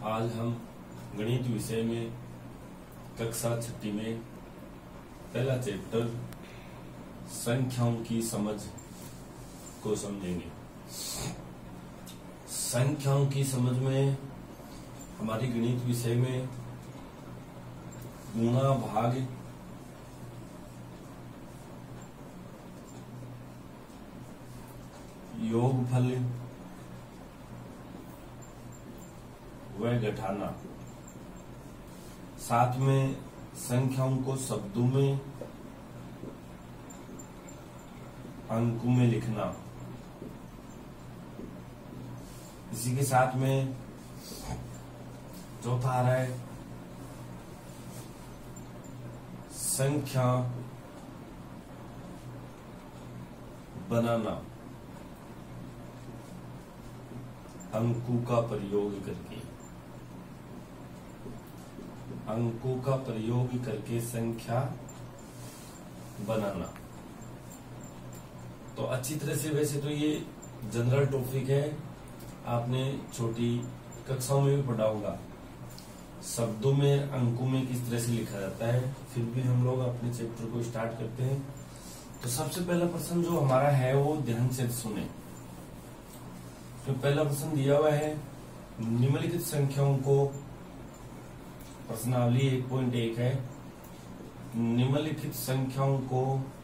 आज हम गणित विषय में कक्षा 6 में पहला चैप्टर संख्याओं की समझ को समझेंगे। संख्याओं की समझ में हमारी गणित विषय में गुणा भाग, योगफल व घटाना, साथ में संख्याओं को शब्दों में अंकों में लिखना, इसी के साथ में चौथा आ रहा है संख्या बनाना अंकों का प्रयोग करके। अंकों का प्रयोग करके संख्या बनाना तो अच्छी तरह से, वैसे तो ये जनरल टॉपिक है, आपने छोटी कक्षाओं में भी पढ़ा होगा। शब्दों में अंकों में किस तरह से लिखा जाता है। फिर भी हम लोग अपने चैप्टर को स्टार्ट करते हैं। तो सबसे पहला प्रश्न जो हमारा है वो ध्यान से सुने। तो पहला प्रश्न दिया हुआ है, निम्नलिखित संख्याओं को, प्रश्नावली 1.1 है, निम्नलिखित संख्याओं को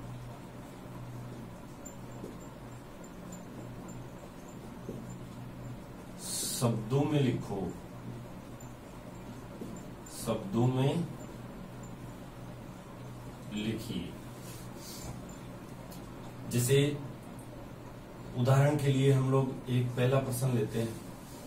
शब्दों में लिखो। शब्दों में लिखिए। जैसे उदाहरण के लिए हम लोग एक पहला प्रश्न लेते हैं।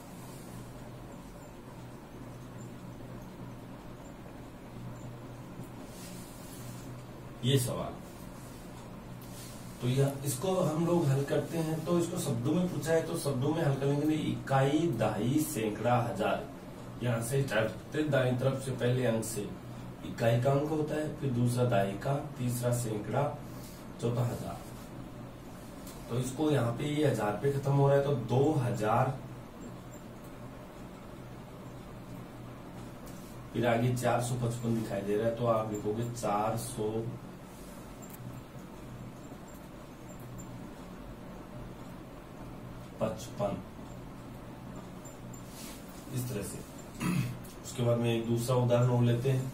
ये सवाल तो यह इसको हम लोग हल करते हैं। तो इसको शब्दों में पूछा है तो शब्दों में हल करेंगे। इकाई, दहाई, सैकड़ा, हजार, यहां से स्टार्ट करते। दाईं तरफ से पहले अंक से इकाई का अंक होता है, फिर दूसरा दहाई का, तीसरा सैकड़ा, चौथा हजार। तो इसको यहाँ पे ये 1000 पे खत्म हो रहा है तो 2000, फिर आगे 455 दिखाई दे रहा है तो आप लिखोगे 455। इस तरह से। उसके बाद में एक दूसरा उदाहरण और लेते हैं।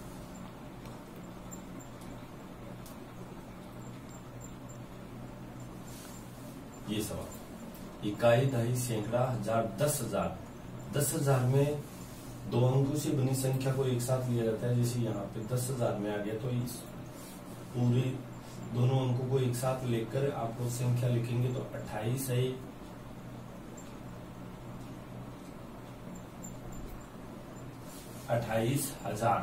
ये सवाल, इकाई, दहाई, सैकड़ा, हजार, 10,000। 10,000 में दो अंकों से बनी संख्या को एक साथ लिया जाता है। जैसे यहाँ पे 10,000 में आ गया तो इस पूरे दोनों अंकों को एक साथ लेकर आपको संख्या लिखेंगे तो 28 है, 28,000।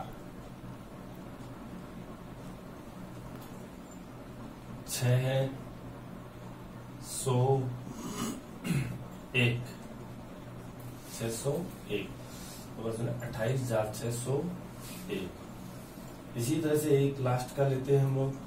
6 है 101, 601 तो बस 28,601। इसी तरह से एक लास्ट का लेते हैं हम लोग।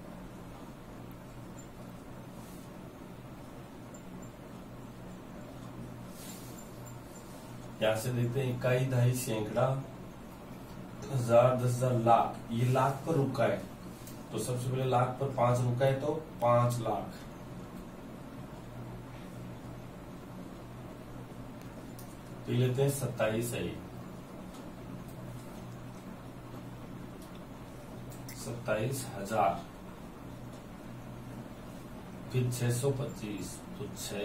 यहां से देखते हैं इकाई, दहाई, सैकड़ा, 1000, 10,000, लाख। ये लाख पर रुका है तो सबसे पहले लाख पर 5 रुका है तो 5 लाख। तो लेते हैं 27 है, 27,000। फिर 625 तो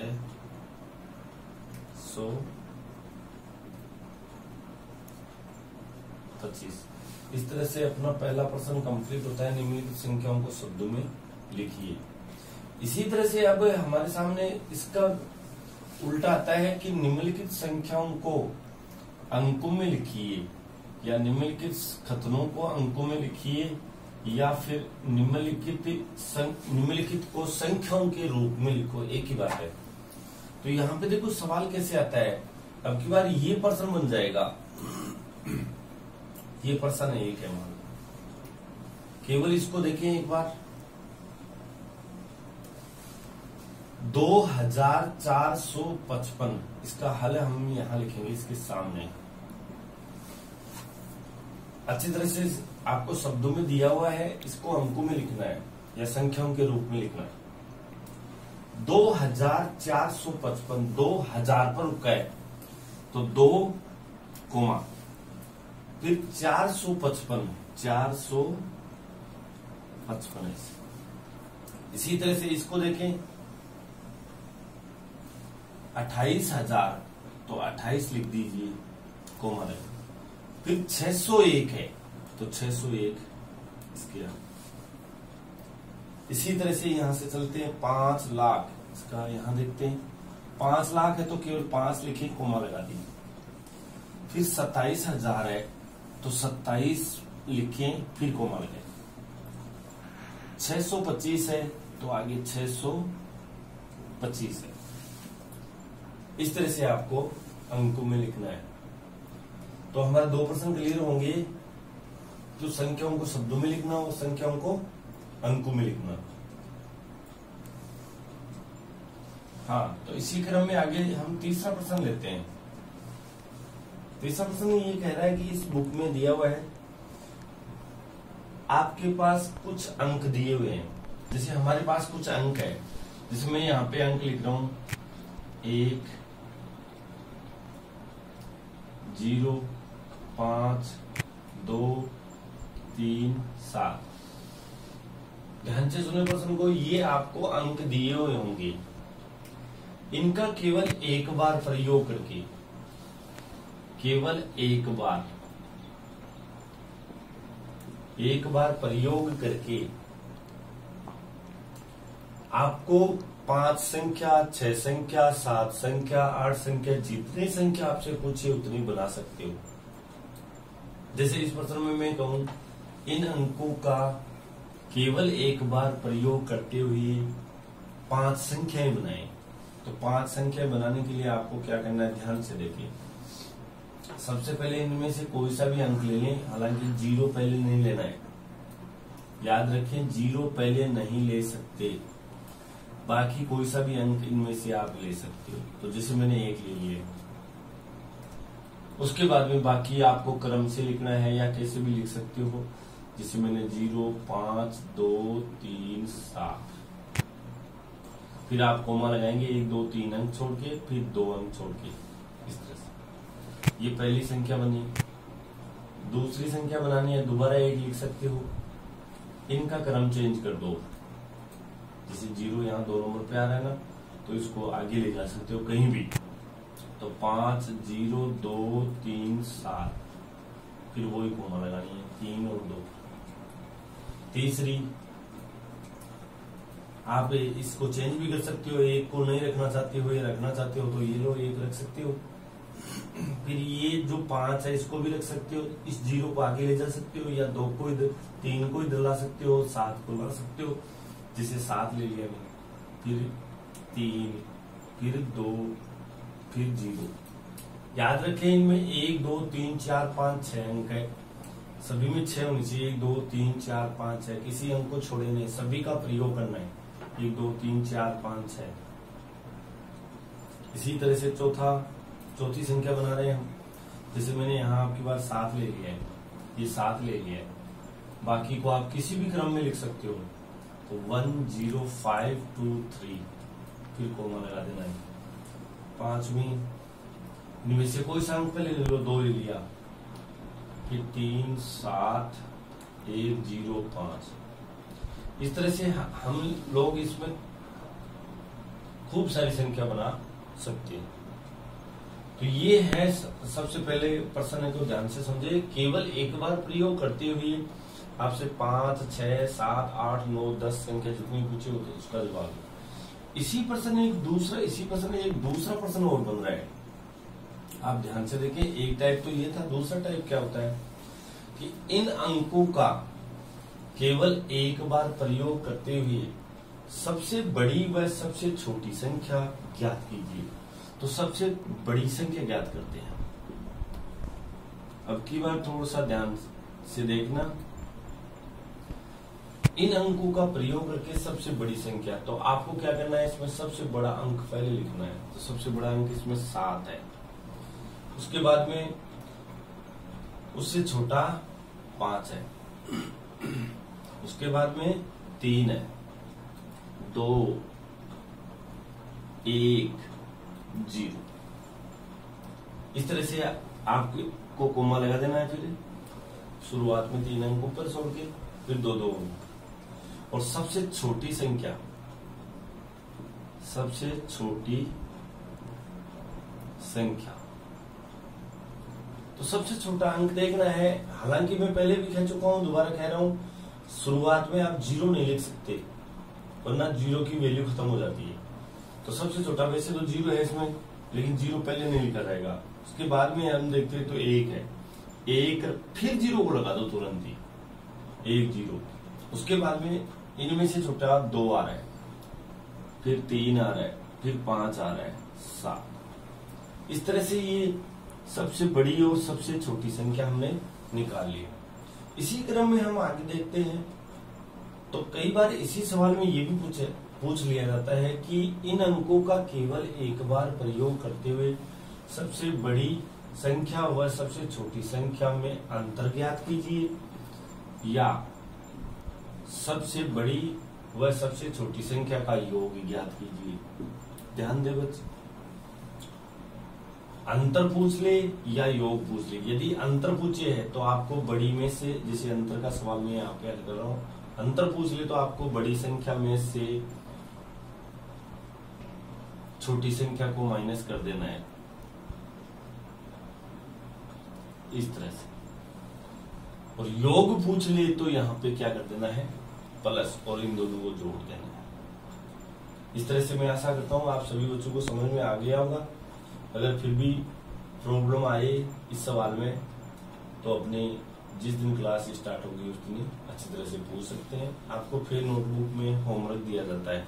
625। इस तरह से अपना पहला प्रश्न कंप्लीट होता है। निम्नलिखित संख्याओं को शब्दों में लिखिए। इसी तरह से अब हमारे सामने इसका उल्टा आता है कि निम्नलिखित संख्याओं को अंकों में लिखिए, या निम्नलिखित कथनों को अंकों में लिखिए, या फिर निम्नलिखित को संख्याओं के रूप में लिखो। एक ही बात है। तो यहाँ पे देखो सवाल कैसे आता है। अब की बार ये प्रश्न बन जाएगा। ये प्रश्न है, एक है, मान केवल इसको देखें एक बार। 2455 इसका हल हम यहां लिखेंगे इसके सामने। अच्छी तरह से आपको शब्दों में दिया हुआ है, इसको अंकों में लिखना है या संख्याओं के रूप में लिखना है। 2455, 2000 पर रुका है तो 2 कोमा, फिर 455, 455 है। इसी तरह से इसको देखें 28,000 तो 28 लिख दीजिए, कोमा लगे। फिर 601 है तो 601 इसके यहाँ। इसी तरह से यहां से चलते हैं 5 लाख, इसका यहां देखते हैं 5 लाख है तो केवल 5 लिखे, कोमा लगा दी। फिर 27,000 है तो 27 लिखें, फिर कोमा लगाए। 625 है तो आगे 625 है। इस तरह से आपको अंकों में लिखना है। तो हमारे 2 प्रश्न क्लियर होंगे, जो संख्याओं को शब्दों में लिखना और संख्याओं को अंकों में लिखना। हाँ, तो इसी क्रम में आगे हम तीसरा प्रश्न लेते हैं। तीसरा प्रश्न ये कह रहा है कि इस बुक में दिया हुआ है, आपके पास कुछ अंक दिए हुए हैं। जैसे हमारे पास कुछ अंक है, जैसे मैं यहाँ पे अंक लिख रहा हूं 1, 0, 5, 2, 3, 7। ध्यान से सुने प्रश्न को, ये आपको अंक दिए हुए होंगे। इनका केवल एक बार प्रयोग करके, केवल एक बार प्रयोग करके आपको 5 संख्या, 6 संख्या, 7 संख्या, 8 संख्या, जितनी संख्या आपसे पूछे उतनी बना सकते हो। जैसे इस प्रश्न में मैं कहूं, इन अंकों का केवल एक बार प्रयोग करते हुए 5 संख्याएं बनाएं। तो 5 संख्या बनाने के लिए आपको क्या करना है, ध्यान से देखिए। सबसे पहले इनमें से कोई सा भी अंक ले लें, हालांकि 0 पहले नहीं लेना है, याद रखें 0 पहले नहीं ले सकते। बाकी कोई सा भी अंक इनमें से आप ले सकते हो। तो जैसे मैंने 1 ले लिया, उसके बाद में बाकी आपको क्रम से लिखना है या कैसे भी लिख सकते हो। जैसे मैंने 0, 5, 2, 3, 7, फिर आप कोमा लगाएंगे 1, 2, 3 अंक छोड़ के, फिर 2 अंक छोड़ के, इस तरह से। ये पहली संख्या बनी। दूसरी संख्या बनानी है, दोबारा 1 लिख सकते हो। इनका क्रम चेंज कर दो, जैसे 0 यहाँ 2 नंबर पे आ रहा है ना, तो इसको आगे ले जा सकते हो कहीं भी। तो 5, 0, 2, 3, 7, फिर वही कोमा लगानी है, 3 और 2। तीसरी आप इसको चेंज भी कर सकते हो, 1 को नहीं रखना चाहते हो या रखना चाहते हो तो ये लो 1 रख सकते हो। फिर ये जो 5 है इसको भी रख सकते हो, इस 0 को आगे ले जा सकते हो, या 2 को इधर, 3 को इधर ला सकते हो, 7 को ला सकते हो। जैसे 7 ले लिया मैंने, फिर 3, फिर 2, फिर 0। याद रखें इनमें 1, 2, 3, 4, 5, 6 अंक है। सभी में 6 होनी चाहिए, 1, 2, 3, 4, 5, 6, किसी अंक को छोड़े नहीं, सभी का प्रयोग करना है। 1, 2, 3, 4, 5, 6। इसी तरह से चौथी संख्या बना रहे हैं हम। जैसे मैंने यहाँ आपके पास 7 ले लिया है, ये 7 ले लिया है, बाकी को आप किसी भी क्रम में लिख सकते हो। तो 1, 0, 5, 2, 3, फिर कोमा लगा देना है। 5वीं इनमें से कोई सा अंक पहले ले लो, 2 ले लिया, फिर 3, 7, 1, 0, 5। इस तरह से हम लोग इसमें खूब सारी संख्या बना सकते हैं। तो ये है सबसे पहले प्रश्न है, तो ध्यान से समझे। केवल एक बार प्रयोग करते हुए आपसे 5, 6, 7, 8, 9, 10 संख्या जितनी पूछे होते उसका जवाब। इसी प्रश्न में एक दूसरा प्रश्न और बन रहा है। आप ध्यान से देखें, एक टाइप तो ये था, दूसरा टाइप क्या होता है कि इन अंकों का केवल एक बार प्रयोग करते हुए सबसे बड़ी व सबसे छोटी संख्या ज्ञात कीजिए। तो सबसे बड़ी संख्या ज्ञात करते हैं। अब की बार थोड़ा सा ध्यान से देखना, इन अंकों का प्रयोग करके सबसे बड़ी संख्या। तो आपको क्या करना है, इसमें सबसे बड़ा अंक पहले लिखना है। तो सबसे बड़ा अंक इसमें 7 है। उसके बाद में उससे छोटा 5 है, उसके बाद में 3 है, 2, 1, 0। इस तरह से आपको कोमा लगा देना है। फिर शुरुआत में 3 अंक ऊपर छोड़ के फिर 2 अंक, और सबसे छोटी संख्या, सबसे छोटी संख्या, तो सबसे छोटा अंक देखना है। हालांकि मैं पहले भी कह चुका हूं, दोबारा कह रहा हूं, शुरुआत में आप 0 नहीं लिख सकते, वरना 0 की वैल्यू खत्म हो जाती है। तो सबसे छोटा वैसे तो 0 है इसमें, लेकिन 0 पहले नहीं लिखा जाएगा। उसके बाद में हम देखते हैं तो 1 है, 1 फिर 0 को लगा दो तुरंत ही, 1, 0। उसके बाद में इनमें से छोटा 2 आ रहा है, फिर 3 आ रहा है, फिर 5 आ रहा है, 7। इस तरह से ये सबसे बड़ी और सबसे छोटी संख्या हमने निकाल ली। इसी क्रम में हम आगे देखते हैं, तो कई बार इसी सवाल में ये भी पूछ लिया जाता है कि इन अंकों का केवल एक बार प्रयोग करते हुए सबसे बड़ी संख्या व सबसे छोटी संख्या में अंतर ज्ञात कीजिए, या सबसे बड़ी व सबसे छोटी संख्या का योग ज्ञात कीजिए। ध्यान दे बच्चे, अंतर पूछ ले या योग पूछ ले। यदि अंतर पूछे है तो आपको बड़ी में से, जैसे अंतर का सवाल में यहाँ पे हल कर रहा हूं, अंतर पूछ ले तो आपको बड़ी संख्या में से छोटी संख्या को माइनस कर देना है, इस तरह से। और योग पूछ ले तो यहाँ पे क्या कर देना है, प्लस, और इन दोनों को जोड़ देना है। इस तरह से मैं आशा करता हूं आप सभी बच्चों को समझ में आ गया होगा। अगर फिर भी प्रॉब्लम आए इस सवाल में, तो अपने जिस दिन क्लास स्टार्ट होगी उस दिन अच्छी तरह से पूछ सकते हैं। आपको फिर नोटबुक में होमवर्क दिया जाता है।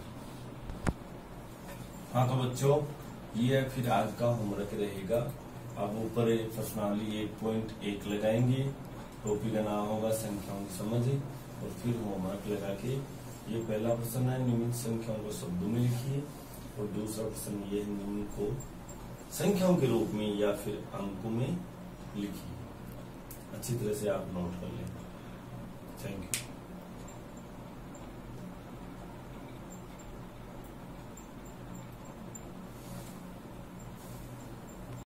हाँ तो बच्चों, ये फिर आज का होमवर्क रहेगा। आप ऊपर प्रश्नावली 1.1 लगाएंगे, टॉपिक का नाम होगा संख्याओं की समझ, और फिर होमवर्क लगा के ये पहला प्रश्न है, निम्न संख्याओं को शब्दों में लिखिए, और दूसरा प्रश्न ये है, निम्न को संख्याओं के रूप में या फिर अंकों में लिखिए। अच्छी तरह से आप नोट कर लें। Thank you.